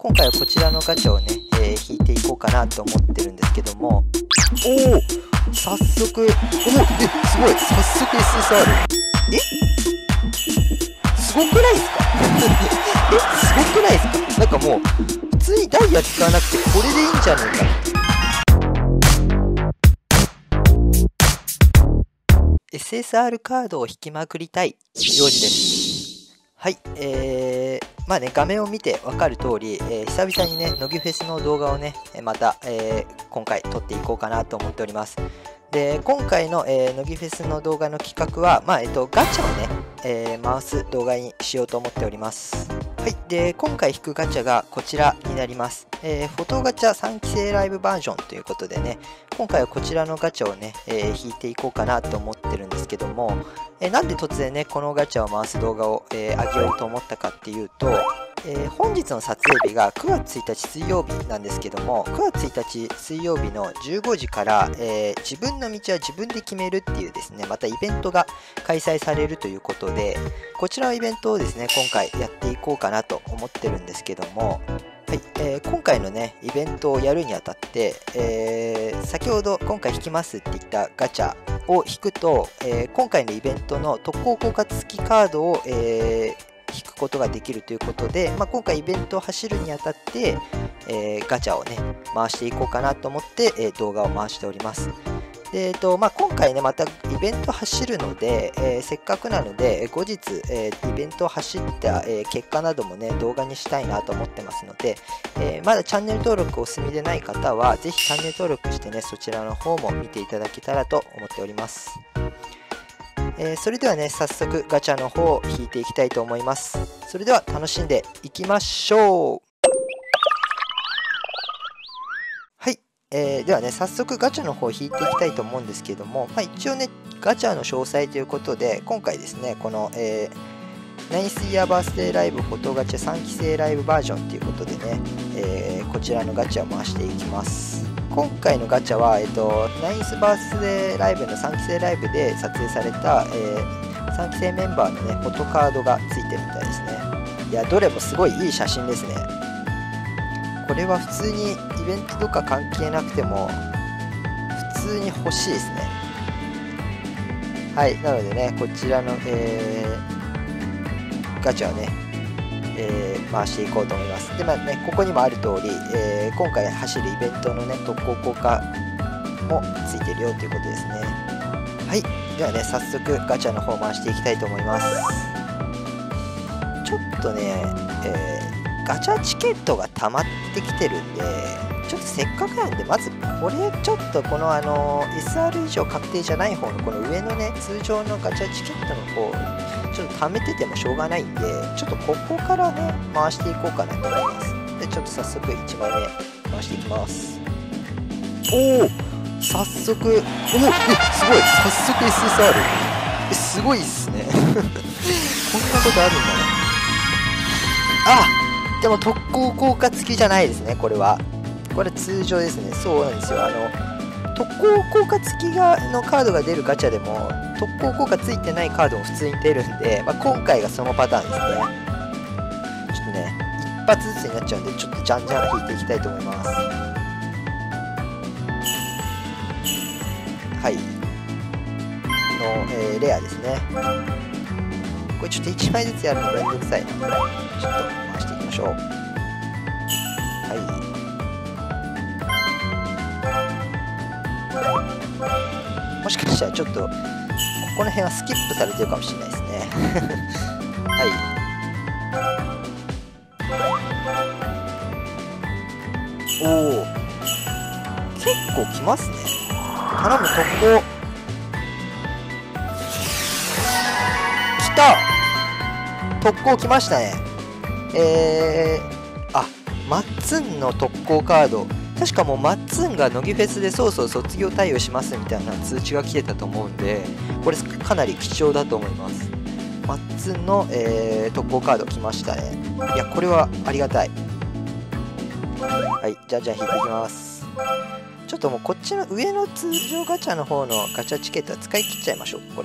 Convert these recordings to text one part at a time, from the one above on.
今回はこちらのガチャをね、引いていこうかなと思ってるんですけども、おお、早速、すごい、早速 SSR。すごくないですかすごくないですか？なんかもう、普通にダイヤ使わなくてこれでいいんじゃねえかって。SSR カードを引きまくりたい、幼児です。はい、まあね、画面を見てわかる通り、久々にね、乃木フェスの動画をね、また、今回撮っていこうかなと思っております。で、今回の、乃木フェスの動画の企画は、ガチャをね、回す動画にしようと思っております。はい、で、今回引くガチャがこちらになります。フォトガチャ3期生ライブバージョンということでね、今回はこちらのガチャをね、引いていこうかなと思ってるんですけども、なんで突然ね、このガチャを回す動画を、上げようと思ったかっていうと、本日の撮影日が9月1日水曜日なんですけども、9月1日水曜日の15時から、自分の道は自分で決めるっていうですね、またイベントが開催されるということで、こちらのイベントをですね、今回やっていこうかなと思ってるんですけども、はい、今回のね、イベントをやるにあたって、先ほど今回引きますって言ったガチャを引くと、今回のイベントの特攻効果付きカードを、引くことができるということで、今回イベントを走るにあたって、ガチャをね、回していこうかなと思って、動画を回しております。で今回ね、またイベント走るので、せっかくなので、後日、イベントを走った、結果などもね、動画にしたいなと思ってますので、まだチャンネル登録お済みでない方は、ぜひチャンネル登録してね、そちらの方も見ていただけたらと思っております。それではね、早速ガチャの方を引いていきたいと思います。それでは楽しんでいきましょう。はい、ではね、早速ガチャの方を引いていきたいと思うんですけども、一応ね、ガチャの詳細ということで、今回ですね、この、ナイスイヤーバースデーライブフォトガチャ3期生ライブバージョンということでね、こちらのガチャを回していきます。今回のガチャは、ナイスバースデーライブの3期生ライブで撮影された、3期生メンバーのね、フォトカードがついてるみたいですね。いや、どれもすごいいい写真ですね。これは普通にイベントとか関係なくても、普通に欲しいですね。はい、なのでね、こちらの、ガチャをね、回していこうと思います。で、ね、ここにもある通り、今回走るイベントのね、特攻効果もついてるよということですね。はい、ではね、早速ガチャの方回していきたいと思います。ちょっとね、ガチャチケットが溜まってきてるんで、ちょっとせっかくなんで、まずこれちょっとこのSR 以上確定じゃない方のこの上のね、通常のガチャチケットの方、ちょっと貯めててもしょうがないんで、ちょっとここからね、回していこうかなと思います。で、ちょっと早速1枚目回していきます。おお、早速、すごい、早速 SSR。すごいっすね。こんなことあるんだね。でも特攻効果付きじゃないですね、これは。これ通常ですね。そうなんですよ。特攻効果付きのカードが出るガチャでも、特攻効果ついてないカードも普通に出るんで、今回がそのパターンですね。ちょっとね、一発ずつになっちゃうんで、ちょっとじゃんじゃん引いていきたいと思います。はい。の、レアですね。これちょっと1枚ずつやるのめんどくさいな。ちょっと回していきましょう。はい。もしかしたらちょっとここの辺はスキップされてるかもしれないですね。はい。おお、結構きますね。頼む、特攻。きた、特攻きましたね。マッツンの特攻カード、確かもうマッツンが乃木フェスでそうそう卒業対応しますみたいな通知が来てたと思うんで、これかなり貴重だと思います。マッツンの、特攻カード来ましたね。いや、これはありがたい。はい、じゃあ引いていきます。ちょっともうこっちの上の通常ガチャの方のガチャチケットは使い切っちゃいましょう、これ。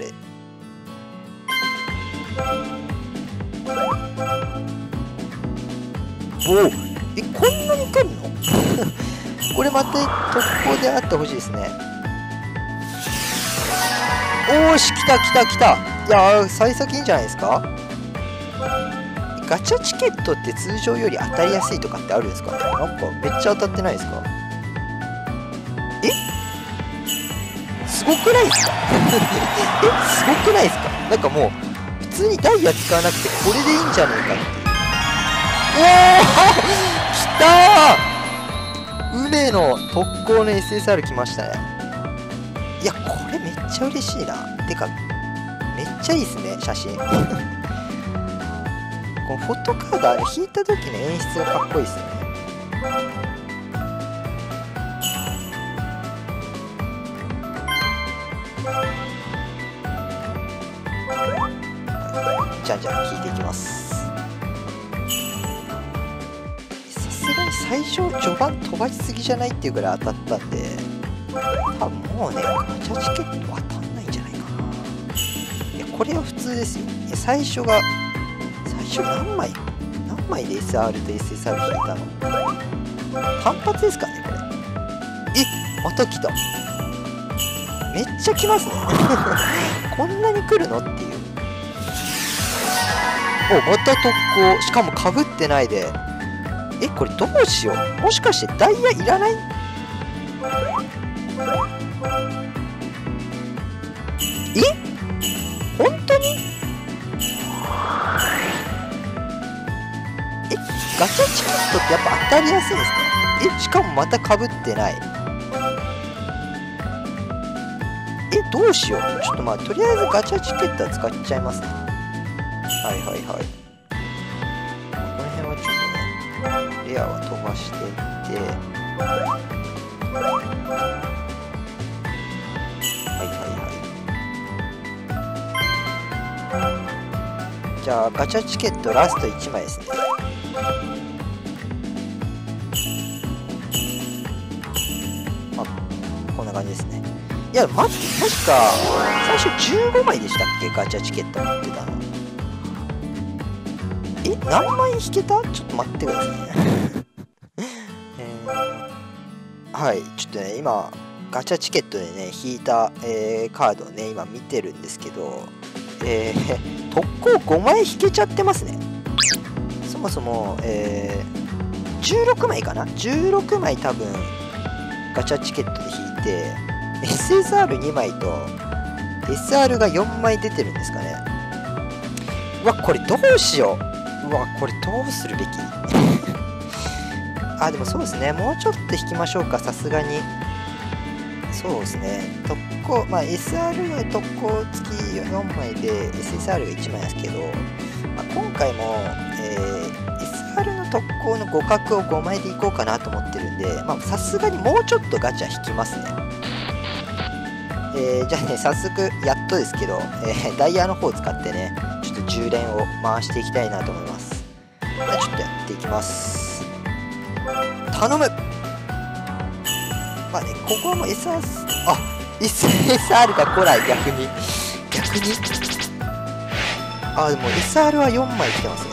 おお、 こんなに来るのこれまた特攻であってほしいですね。おーし、来た来た来た。いやー、幸先いいんじゃないですか。ガチャチケットって通常より当たりやすいとかってあるんですかね。なんかめっちゃ当たってないですか。すごくないですかすごくないですか。なんかもう普通にダイヤ使わなくてこれでいいんじゃねえかっていう。おお来たー、梅の特攻の SSR 来ましたね。いや、これめっちゃ嬉しいな。てかめっちゃいいですね、写真このフォトカード引いた時の演出がかっこいいですよね。じゃんじゃん引いていきます。さすがに最初序盤飛ばしすぎじゃないっていうぐらい当たったんで、多分もうねガチャチケット当たんないんじゃないかな。いや、これは普通ですよ。いや、最初何枚で SR と SSR 引いたの。単発ですかねこれ。また来た。めっちゃ来ますねこんなに来るのっていう。お、また特攻。しかもかぶってないで。これどうしよう。もしかしてダイヤいらない？本当に？ガチャチケットってやっぱ当たりやすいんですか？しかもまたかぶってない。どうしよう。ちょっとまあとりあえずガチャチケットは使っちゃいますね。はいはいはい。この辺はちょっとね、レアは飛ばしていってはいはいはい。じゃあガチャチケットラスト1枚ですね。こんな感じですね。いや待って、確か最初15枚でしたっけ、ガチャチケット持ってたの。何枚引けた？ちょっと待ってくださいねはい、ちょっとね今ガチャチケットでね引いた、カードをね今見てるんですけど、特攻5枚引けちゃってますね。そもそも、16枚かな、16枚多分ガチャチケットで引いて SSR2 枚と SR が4枚出てるんですかね。うわ、これどうしよう。うわ、これどうするべきでもそうですね、もうちょっと引きましょうか、さすがに。そうですね、特攻、SR は特攻付き4枚で SSR が1枚ですけど、今回も、SR の特攻の互角を5枚でいこうかなと思ってるんで、さすがにもうちょっとガチャ引きますね。じゃあね、早速やっとですけど、ダイヤの方を使ってねちょっと10連を回していきたいなと思います。ちょっとやっていきます。頼む。ここはもう SR が来ない。逆にでも SR は4枚来てますね。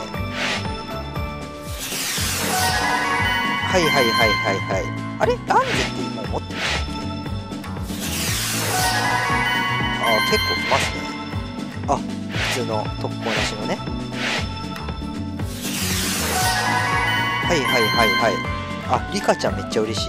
はいあれ、ランゼって今持ってるんだっけ？結構来ますね。普通の特攻なしのね。はいリカちゃんめっちゃ嬉しい。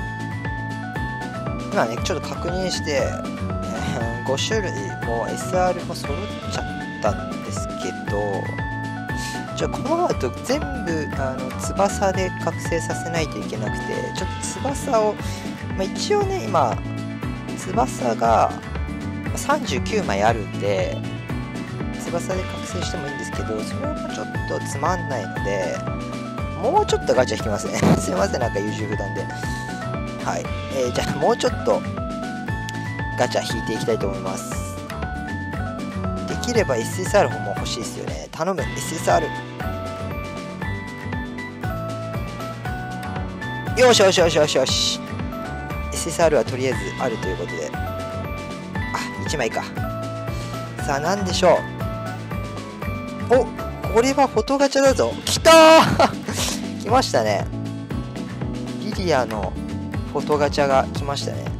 今ねちょっと確認して、5種類も SR も揃っちゃったんですけど、この後全部翼で覚醒させないといけなくて、ちょっと翼を、一応ね今翼が39枚あるんで翼で覚醒してもいいんですけど、それもちょっとつまんないのでもうちょっとガチャ引きますねすいません、なんか優柔不断で。はい、じゃあもうちょっとガチャ引いていきたいと思います。できれば SSR も欲しいですよね。頼む SSR。 よし SSR はとりあえずあるということで、1枚か。さあ何でしょう。これはフォトガチャだぞ。きたー来ましたね。 リリアのフォトガチャが来ましたね。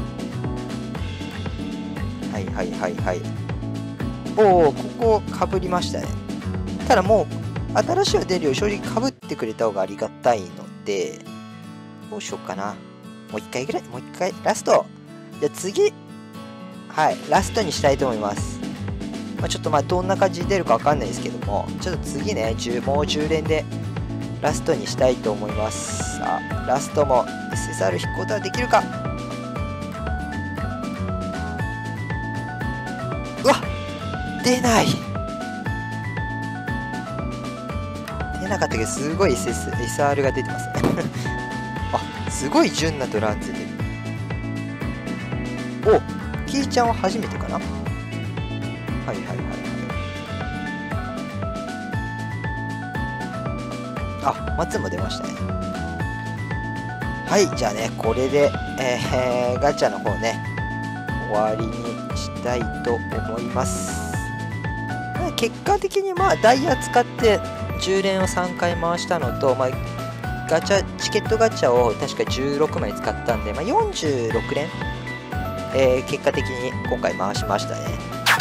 はいはいはいはい。おお、ここかぶりましたね。ただもう、新しいの出るより正直かぶってくれた方がありがたいので、どうしようかな。もう一回ぐらい、もう一回、ラスト。じゃあ次、はい、ラストにしたいと思います。ちょっとどんな感じで出るかわかんないですけども、ちょっと次ね、もう10連でラストにしたいと思います。さあ、ラストも SSR 引くことはできるか。うわっ、出ない。出なかったけど、すごい SR が出てますね。あ、すごい純なドランズで。お、キーちゃんは初めてかな。はいはいはいはい。あ、松も出ましたね。はい、じゃあね、これで、ガチャの方ね、終わりにしたいと思います。結果的にダイヤ使って10連を3回回したのと、チケットガチャを確か16枚使ったんで、46連、結果的に今回回しましたね。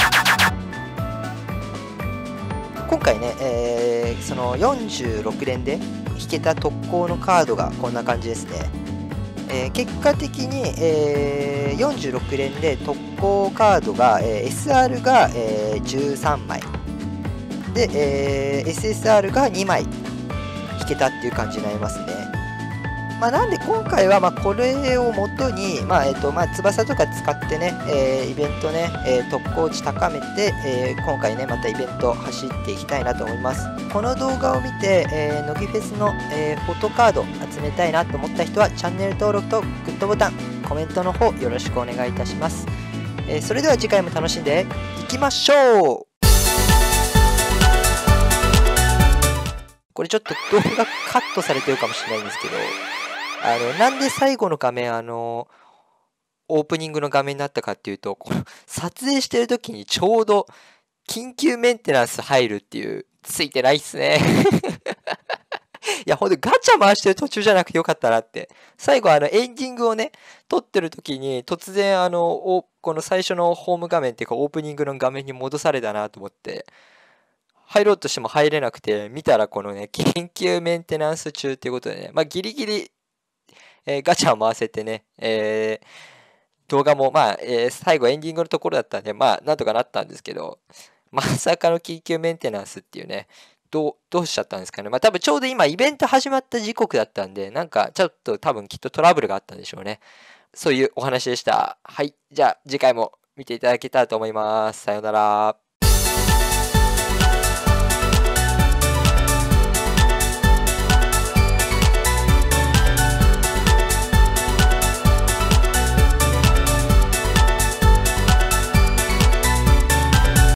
今回ね、その46連で引けた特攻のカードがこんな感じですね。結果的に、46連で特攻カードが、SR が、13枚で、SSR が2枚引けたっていう感じになりますね。なんで今回はこれをもとに、翼とか使ってね、イベントね、特攻値高めて、今回ね、またイベント走っていきたいなと思います。この動画を見て、乃木フェスの、フォトカード集めたいなと思った人は、チャンネル登録とグッドボタン、コメントの方よろしくお願いいたします。それでは次回も楽しんでいきましょう。これちょっと動画カットされてるかもしれないんですけど、なんで最後の画面、オープニングの画面になったかっていうと、この撮影してる時にちょうど緊急メンテナンス入るっていう、ついてないっすね。いや、ほんとガチャ回してる途中じゃなくてよかったなって。最後エンディングをね、撮ってる時に突然この最初のホーム画面っていうかオープニングの画面に戻されたなと思って、入ろうとしても入れなくて、見たらこのね、緊急メンテナンス中っていうことでね、ギリギリ、ガチャを回せてね、動画も最後エンディングのところだったんで、なんとかなったんですけど、まさかの緊急メンテナンスっていうね、どうしちゃったんですかね。多分ちょうど今イベント始まった時刻だったんで、なんかちょっと多分きっとトラブルがあったんでしょうね。そういうお話でした。はい。じゃあ次回も見ていただけたらと思います。さようなら。